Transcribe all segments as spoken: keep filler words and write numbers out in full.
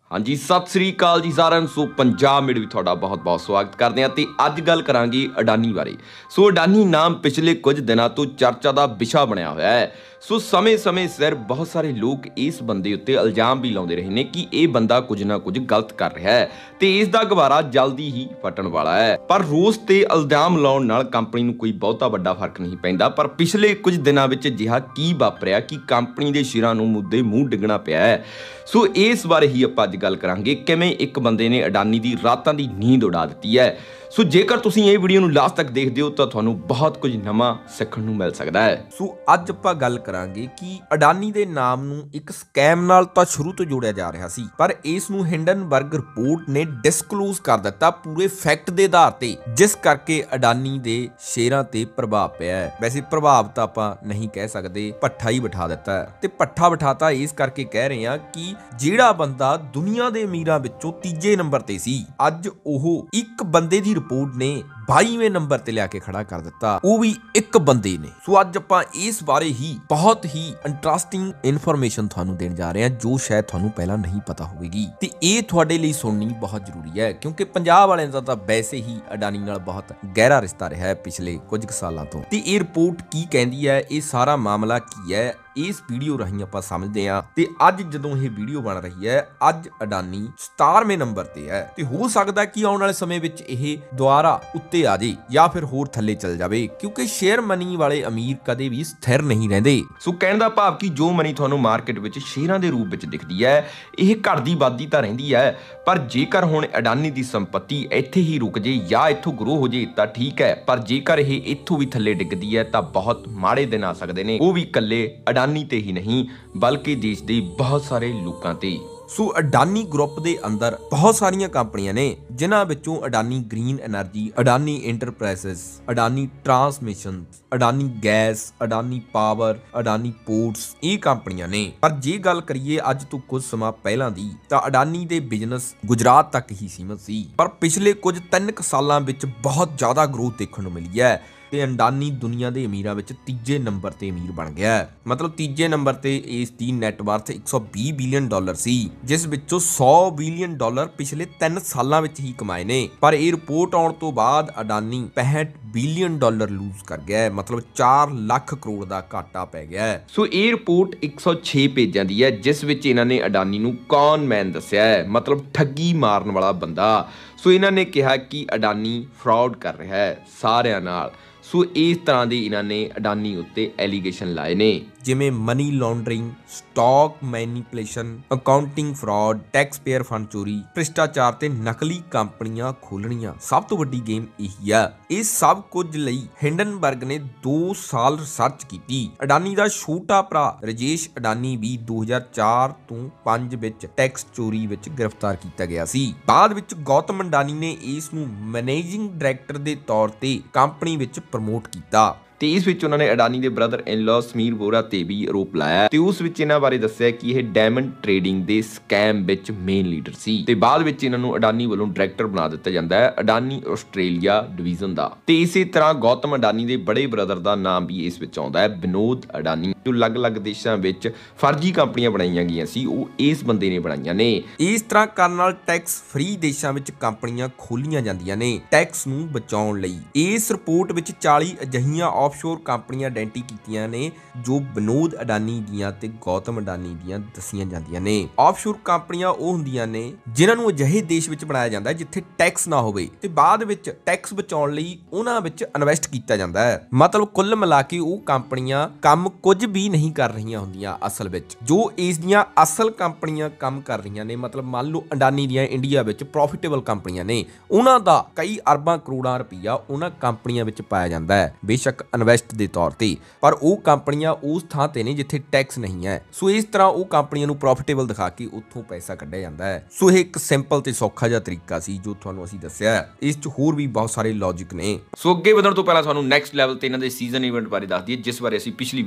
हाँ जी, सत श्री अकाल जी साਰਿਆਂ ਨੂੰ। सो पंजाब मेड भी ਤੁਹਾਡਾ बहुत बहुत स्वागत करते हैं। ਤੇ ਅੱਜ ਗੱਲ ਕਰਾਂਗੇ ਅਡਾਨੀ ਬਾਰੇ। ਸੋ ਅਡਾਨੀ ਨਾਮ ਪਿਛਲੇ ਕੁਝ ਦਿਨਾਂ ਤੋਂ ਚਰਚਾ ਦਾ ਵਿਸ਼ਾ ਬਣਿਆ ਹੋਇਆ ਹੈ। ਸੋ ਸਮੇਂ-ਸਮੇਂ ਸਿਰ ਬਹੁਤ ਸਾਰੇ ਲੋਕ ਇਸ ਬੰਦੇ ਉੱਤੇ ਇਲਜ਼ਾਮ ਵੀ ਲਾਉਂਦੇ ਰਹੇ ਨੇ ਕਿ ਇਹ ਬੰਦਾ ਕੁਝ ਨਾ ਕੁਝ ਗਲਤ ਕਰ ਰਿਹਾ ਹੈ ਤੇ ਇਸ ਦਾ ਗਵਾਰਾ ਜਲਦੀ ਹੀ ਫਟਣ ਵਾਲਾ ਹੈ। ਪਰ ਰੋਸ ਤੇ ਇਲਜ਼ਾਮ ਲਾਉਣ ਨਾਲ ਕੰਪਨੀ ਨੂੰ ਕੋਈ ਬਹੁਤਾ ਵੱਡਾ ਫਰਕ ਨਹੀਂ ਪੈਂਦਾ। ਪਰ ਪਿਛਲੇ ਕੁਝ ਦਿਨਾਂ ਵਿੱਚ ਅਜਿਹਾ ਕੀ ਵਾਪਰਿਆ ਕਿ ਕੰਪਨੀ ਦੇ ਸ਼ੇਅਰਾਂ ਨੂੰ ਮੁੱਦੇ ਮੂੰਹ ਡਿੱਗਣਾ ਪਿਆ ਹੈ। ਸੋ ਇਸ ਬਾਰੇ ਹੀ ਆਪਾਂ ਅੱਜ ਗੱਲ ਕਰਾਂਗੇ, ਕਿਵੇਂ ਇੱਕ ਬੰਦੇ ਨੇ ਅਡਾਨੀ ਦੀ ਰਾਤਾਂ ਦੀ ਨੀਂਦ ਉਡਾ ਦਿੱਤੀ ਹੈ। ਸੋ ਜੇਕਰ ਤੁਸੀਂ ਇਹ ਵੀਡੀਓ ਨੂੰ ਲਾਸਟ ਤੱਕ ਦੇਖਦੇ ਹੋ ਤਾਂ ਤੁਹਾਨੂੰ ਬਹੁਤ ਕੁਝ ਨਵਾਂ ਸਿੱਖਣ ਨੂੰ ਮਿਲ ਸਕਦਾ ਹੈ। ਸੋ ਅੱਜ ਆਪਾਂ ਗੱਲ ਕਰਾਂਗੇ ਕਿ ਅਡਾਨੀ ਦੇ ਨਾਮ ਨੂੰ ਇੱਕ ਸਕੈਮ ਨਾਲ ਤਾਂ ਸ਼ੁਰੂ ਤੋਂ ਜੋੜਿਆ ਜਾ ਰਿਹਾ ਸੀ, ਪਰ ਇਸ ਨੂੰ ਹਿੰਡਨਬਰਗ ਰਿਪੋਰਟ ਨੇ ਡਿਸਕਲੋਜ਼ ਕਰ ਦਿੱਤਾ ਪੂਰੇ ਫੈਕਟ ਦੇ ਆਧਾਰ ਤੇ, ਜਿਸ ਕਰਕੇ ਅਡਾਨੀ ਦੇ ਸ਼ੇਅਰਾਂ ਤੇ ਪ੍ਰਭਾਵ ਪਿਆ ਹੈ। ਵੈਸੇ ਪ੍ਰਭਾਵ ਤਾਂ ਆਪਾਂ ਨਹੀਂ ਕਹਿ ਸਕਦੇ, ਭੱਠਾ ਹੀ ਬਿਠਾ ਦਿੱਤਾ ਹੈ। ਤੇ ਭੱਠਾ ਬਿਠਾਤਾ ਇਸ ਕਰਕੇ ਕਹਿ ਰਹੇ ਹਾਂ ਕਿ ਜਿਹੜਾ ਬੰਦਾ ਦੁਨੀਆ ਦੇ ਅਮੀਰਾਂ ਵਿੱਚੋਂ ਤੀਜੇ ਨੰਬਰ ਤੇ ਸੀ, ਅੱਜ ਉਹ ਇੱਕ ਬੰਦੇ ਦੀ ਰਿਪੋਰਟ ਨੇ ਬਾਈਵੇਂ ਨੰਬਰ ਤੇ ਲਿਆ ਕੇ ਖੜਾ ਕਰ ਦਿੱਤਾ, ਉਹ ਵੀ ਇੱਕ ਬੰਦੇ ਨੇ। ਸੋ ਅੱਜ ਆਪਾਂ ਇਸ ਬਾਰੇ ਹੀ ਬਹੁਤ ਹੀ ਇੰਟਰਸਟਿੰਗ ਇਨਫੋਰਮੇਸ਼ਨ ਤੁਹਾਨੂੰ ਦੇਣ ਜਾ ਰਹੇ ਹਾਂ, ਜੋ ਸ਼ਾਇਦ ਤੁਹਾਨੂੰ ਪਹਿਲਾਂ ਨਹੀਂ ਪਤਾ ਹੋਵੇਗੀ ਤੇ ਇਹ ਤੁਹਾਡੇ ਲਈ ਸੁਣਨੀ ਬਹੁਤ ਜ਼ਰੂਰੀ ਹੈ, ਕਿਉਂਕਿ ਪੰਜਾਬ ਵਾਲਿਆਂ ਦਾ ਤਾਂ ਵੈਸੇ ਹੀ ਅਡਾਨੀ ਨਾਲ ਬਹੁਤ ਗਹਿਰਾ ਰਿਸ਼ਤਾ ਰਿਹਾ ਹੈ ਪਿਛਲੇ ਕੁਝ ਸਾਲਾਂ ਤੋਂ। ਤੇ ਇਹ ਰਿਪੋਰਟ ਕੀ ਕਹਿੰਦੀ ਹੈ, ਇਹ ਸਾਰਾ ਮਾਮਲਾ ਕੀ ਹੈ, ਇਸ ਵੀਡੀਓ ਰਾਹੀਂ ਆਪਾਂ ਸਮਝਦੇ ਹਾਂ। ਤੇ ਅੱਜ ਜਦੋਂ ਇਹ ਵੀਡੀਓ ਬਣ ਰਹੀ ਹੈ, ਅੱਜ ਅਡਾਨੀ ਸਤਾਰਵੇਂ ਨੰਬਰ ਤੇ ਹੈ ਤੇ ਹੋ ਸਕਦਾ ਕਿ ਆਉਣ ਵਾਲੇ ਸਮੇਂ ਵਿੱਚ ਇਹ ਦੁਬਾਰਾ ਉੱਤੇ ਆ ਜੇ ਜਾਂ ਫਿਰ ਹੋਰ ਥੱਲੇ ਚਲ ਜਾਵੇ, ਕਿਉਂਕਿ ਸ਼ੇਅਰ ਮਨੀ ਵਾਲੇ ਅਮੀਰ ਕਦੇ ਵੀ ਸਥਿਰ ਨਹੀਂ ਰਹਿੰਦੇ। ਸੋ ਕਹਿਣ ਦਾ ਭਾਵ ਕਿ ਜੋ ਮਨੀ ਤੁਹਾਨੂੰ ਮਾਰਕੀਟ ਵਿੱਚ ਸ਼ੇਅਰਾਂ ਦੇ ਰੂਪ ਵਿੱਚ ਦਿਖਦੀ ਹੈ, ਇਹ ਘਟਦੀ ਵੱਧਦੀ ਤਾਂ ਰਹਿੰਦੀ ਹੈ, ਪਰ ਜੇਕਰ ਹੁਣ ਅਡਾਨੀ ਦੀ ਸੰਪਤੀ ਇੱਥੇ ਹੀ ਰੁਕ ਜੇ ਜਾਂ ਇੱਥੋਂ ਗਰੋ ਹੋ ਜੇ ਤਾਂ ਠੀਕ ਹੈ, ਪਰ ਜੇਕਰ ਇਹ ਇੱਥੋਂ ਵੀ ਥੱਲੇ ਡਿੱਗਦੀ ਹੈ ਤਾਂ ਬਹੁਤ ਮਾੜੇ ਦਿਨ ਆ ਸਕਦੇ ਨੇ, ਉਹ ਵੀ ਇਕੱਲੇ ਅਡਾਨੀ ਤੇ ਹੀ ਨਹੀਂ ਬਲਕਿ ਦੇਸ਼ ਦੇ ਬਹੁਤ ਸਾਰੇ ਲੋਕਾਂ ਤੇ। ਸੋ ਅਡਾਨੀ ਗਰੁੱਪ ਦੇ ਅੰਦਰ ਬਹੁਤ ਸਾਰੀਆਂ ਕੰਪਨੀਆਂ ਨੇ, ਜਿਨ੍ਹਾਂ ਵਿੱਚੋਂ Adani Green Energy, Adani Enterprises, Adani Transmission, Adani Gas, Adani Power, Adani Ports, ਇਹ ਕੰਪਨੀਆਂ ਨੇ। ਪਰ ਜੇ ਗੱਲ ਕਰੀਏ ਅੱਜ ਤੋਂ ਕੁਝ ਸਮਾਂ ਪਹਿਲਾਂ ਦੀ, ਤਾਂ ਅਡਾਨੀ ਦੇ ਬਿਜ਼ਨਸ ਗੁਜਰਾਤ ਤੱਕ ਹੀ ਸੀਮਤ ਸੀ, ਪਰ ਪਿਛਲੇ ਕੁਝ ਤਿੰਨ ਕੁ ਸਾਲਾਂ ਵਿੱਚ ਬਹੁਤ ਜ਼ਿਆਦਾ ਗਰੋਥ ਦੇਖਣ ਨੂੰ ਮਿਲੀ ਹੈ ਤੇ ਅਡਾਨੀ ਦੁਨੀਆ ਦੇ ਅਮੀਰਾਂ ਵਿੱਚ ਤੀਜੇ ਨੰਬਰ ਤੇ ਅਮੀਰ ਬਣ ਗਿਆ ਹੈ। ਮਤਲਬ ਤੀਜੇ ਨੰਬਰ ਤੇ ਇਸ ਦੀ ਨੈਟ ਵਰਥ ਇੱਕ ਸੌ ਵੀਹ ਬਿਲੀਅਨ ਡਾਲਰ ਸੀ, ਜਿਸ ਵਿੱਚੋਂ ਸੌ ਬਿਲੀਅਨ ਡਾਲਰ ਪਿਛਲੇ ਤਿੰਨ ਸਾਲਾਂ ਵਿੱਚ ਹੀ ਕਮਾਏ ਨੇ। ਪਰ ਇਹ ਰਿਪੋਰਟ ਆਉਣ ਤੋਂ ਬਾਅਦ ਅਡਾਨੀ ਪੈਂਹਠ ਬਿਲੀਅਨ ਡਾਲਰ ਲੂਜ਼ ਕਰ ਗਿਆ ਹੈ, ਮਤਲਬ ਚਾਰ ਲੱਖ ਕਰੋੜ ਦਾ ਘਾਟਾ ਪੈ ਗਿਆ ਹੈ। ਸੋ ਇਹ ਰਿਪੋਰਟ ਇੱਕ ਸੌ ਛੇ ਪੇਜਾਂ ਦੀ ਹੈ, ਜਿਸ ਵਿੱਚ ਇਹਨਾਂ ਨੇ ਅਡਾਨੀ ਨੂੰ ਕੌਨ ਮੈਨ ਦੱਸਿਆ ਹੈ, ਮਤਲਬ ਠੱਗੀ ਮਾਰਨ ਵਾਲਾ ਬੰਦਾ। ਸੋ ਇਹਨਾਂ ਨੇ ਕਿਹਾ ਕਿ ਅਡਾਨੀ ਫਰਾਡ ਕਰ ਰਿਹਾ ਹੈ ਸਾਰਿਆਂ ਨਾਲ। ਸੋ ਇਸ ਤਰ੍ਹਾਂ ਦੇ ਇਹਨਾਂ ਨੇ ਅਡਾਨੀ ਉੱਤੇ ਐਲੀਗੇਸ਼ਨ ਲਾਏ ਨੇ, ਜਿਵੇਂ money laundering, stock manipulation, accounting fraud, tax payer fund ਚੋਰੀ, ਭ੍ਰਿਸ਼ਟਾਚਾਰ ਤੇ ਨਕਲੀ ਕੰਪਨੀਆਂ ਖੋਲਣੀਆਂ। ਸਭ ਤੋਂ ਵੱਡੀ ਗੇਮ ਇਹੀ ਆ। ਇਹ ਸਭ ਕੁਝ ਲਈ ਹਿੰਡਨਬਰਗ ਨੇ ਦੋ ਸਾਲ ਰਿਸਰਚ ਕੀਤੀ। ਅਡਾਨੀ ਦਾ ਛੋਟਾ ਭਰਾ ਰਾਜੇਸ਼ ਅਡਾਨੀ ਵੀ ਦੋ ਹਜ਼ਾਰ ਚਾਰ ਤੋਂ ਪੰਜ ਵਿੱਚ ਟੈਕਸ ਚੋਰੀ ਵਿੱਚ ਗ੍ਰਿਫਤਾਰ ਕੀਤਾ ਗਿਆ ਸੀ। ਬਾਅਦ ਵਿੱਚ ਗੌਤਮ ਅਡਾਨੀ ਨੇ ਇਸ ਨੂੰ ਮੈਨੇਜਿੰਗ ਡਾਇਰੈਕਟਰ ਦੇ ਤੌਰ ਤੇ ਕੰਪਨੀ ਵਿੱਚ ਪ੍ਰਮੋਟ ਕੀਤਾ ਤੇ ਇਸ ਵਿੱਚ ਉਹਨਾਂ ਨੇ ਅਡਾਨੀ ਦੇ ਬ੍ਰਦਰ ਇਨ ਲਾ ਸਮੀਰ ਵੋਰਾ ਤੇ ਵੀ ਆਰੋਪ ਲਾਇਆ ਤੇ ਉਸ ਵਿੱਚ ਇਹਨਾਂ ਬਾਰੇ ਦੱਸਿਆ ਕਿ ਇਹ ਡਾਇਮੰਡ ਟ੍ਰੇਡਿੰਗ ਦੇ ਸਕੈਮ ਵਿੱਚ ਮੇਨ ਲੀਡਰ ਸੀ ਤੇ ਬਾਅਦ ਵਿੱਚ ਇਹਨਾਂ ਨੂੰ ਅਡਾਨੀ ਵੱਲੋਂ ਡਾਇਰੈਕਟਰ ਬਣਾ ਦਿੱਤਾ ਜਾਂਦਾ ਹੈ ਅਡਾਨੀ ਆਸਟ੍ਰੇਲੀਆ ਡਿਵੀਜ਼ਨ ਦਾ। ਤੇ ਇਸੇ ਤਰ੍ਹਾਂ ਗੌਤਮ ਅਡਾਨੀ ਦੇ ਬੜੇ ਬ੍ਰਦਰ ਦਾ ਨਾਮ ਵੀ ਇਸ ਵਿੱਚ ਆਉਂਦਾ ਹੈ, ਵਿਨੋਦ ਅਡਾਨੀ, ਜੋ ਅਲੱਗ-ਅਲੱਗ ਦੇਸ਼ਾਂ ਵਿੱਚ ਫਰਜ਼ੀ ਕੰਪਨੀਆਂ ਬਣਾਈਆਂ ਗਈਆਂ ਸੀ, ਉਹ ਇਸ ਬੰਦੇ ਨੇ ਬਣਾਈਆਂ ਨੇ। ਇਸ ਤਰ੍ਹਾਂ ਕਰਨ ਨਾਲ ਟੈਕਸ ਫ੍ਰੀ ਦੇਸ਼ਾਂ ਵਿੱਚ ਕੰਪਨੀਆਂ ਖੋਲੀਆਂ ਜਾਂਦੀਆਂ ਨੇ ਟੈਕਸ ਨੂੰ ਬਚਾਉਣ ਲਈ। ਇਸ ਰਿਪੋਰਟ ਵਿੱਚ ਚਾਲੀ ਅਜਿਹੀਆਂ ਆਫਸ਼ੋਰ ਕੰਪਨੀਆਂ ਆਇਡੈਂਟੀ ਕੀਤੀਆਂ ਨੇ ਜੋ ਵਿਨੋਦ ਅਡਾਨੀ ਦੀਆਂ ਤੇ ਗੌਤਮ ਅਡਾਨੀ ਦੀਆਂ ਦੱਸੀਆਂ ਜਾਂਦੀਆਂ ਨੇ। ਆਫਸ਼ੋਰ ਕੰਪਨੀਆਂ ਉਹ ਹੁੰਦੀਆਂ ਨੇ ਜਿਨ੍ਹਾਂ ਨੂੰ ਅਜਿਹੇ ਦੇਸ਼ ਵਿੱਚ ਬਣਾਇਆ ਜਾਂਦਾ ਹੈ ਜਿੱਥੇ ਟੈਕਸ ਨਾ ਹੋਵੇ ਤੇ ਬਾਅਦ ਵਿੱਚ ਟੈਕਸ ਬਚਾਉਣ ਲਈ ਉਹਨਾਂ ਵਿੱਚ ਇਨਵੈਸਟ ਕੀਤਾ ਜਾਂਦਾ ਹੈ। ਮਤਲਬ ਕੁੱਲ ਮਿਲਾ ਕੇ ਉਹ ਕੰਪਨੀਆਂ ਕੰਮ ਕੁਝ ਵੀ ਨਹੀਂ ਕਰ ਰਹੀਆਂ ਹੁੰਦੀਆਂ ਅਸਲ ਵਿੱਚ, ਜੋ ਇਸ ਦੀਆਂ ਅਸਲ ਕੰਪਨੀਆਂ ਕੰਮ ਕਰ ਰਹੀਆਂ ਨੇ। ਮਤਲਬ ਮੰਨ ਲਓ ਅਡਾਨੀ ਦੀਆਂ ਇੰਡੀਆ ਵਿੱਚ ਪ੍ਰੋਫਿਟੇਬਲ ਕੰਪਨੀਆਂ ਨੇ, ਉਹਨਾਂ ਦਾ ਕਈ ਅਰਬਾਂ ਕਰੋੜਾਂ ਰੁਪਈਆ ਉਹਨਾਂ ਕੰਪਨੀਆਂ ਵਿੱਚ ਪਾਇਆ ਜਾਂਦਾ ਹੈ, ਬੇਸ਼ੱਕ ਇਨਵੈਸਟ ਦੇ ਤੌਰ ਤੇ, ਪਰ ਉਹ ਕੰਪਨੀਆਂ ਉਸ ਥਾਂ ਤੇ ਨੇ ਜਿੱਥੇ ਟੈਕਸ ਨਹੀਂ ਹੈ। ਸੋ ਇਸ ਤਰ੍ਹਾਂ ਉਹ ਕੰਪਨੀਆਂ ਨੂੰ ਪ੍ਰੋਫਿਟੇਬਲ ਦਿਖਾ ਕੇ ਉੱਥੋਂ ਪੈਸਾ ਕੱਢਿਆ ਜਾਂਦਾ ਹੈ। ਸੋ ਇਹ ਇੱਕ ਸਿੰਪਲ ਤੇ ਸੌਖਾ ਜਿਹਾ ਤਰੀਕਾ ਸੀ ਜੋ ਤੁਹਾਨੂੰ ਅਸੀਂ ਦੱਸਿਆ ਹੈ। ਇਸ 'ਚ ਹੋਰ ਵੀ ਬਹੁਤ ਸਾਰੇ ਲੌਜਿਕ ਨੇ। ਸੋ ਅੱਗੇ ਵਧਣ ਤੋਂ ਪਹਿਲਾਂ ਤੁਹਾਨੂੰ ਨੈਕਸਟ ਲੈਵਲ ਤੇ ਇਹਨਾਂ ਦੇ ਸੀਜ਼ਨ ਇਵੈਂਟ ਬਾਰੇ ਦੱਸ ਦਈਏ, ਜਿਸ ਬਾਰੇ ਅਸੀਂ ਪਿਛਲੀ ਵੀਡੀਓ ਵਿੱਚ ਵੀ ਦੱਸਿਆ।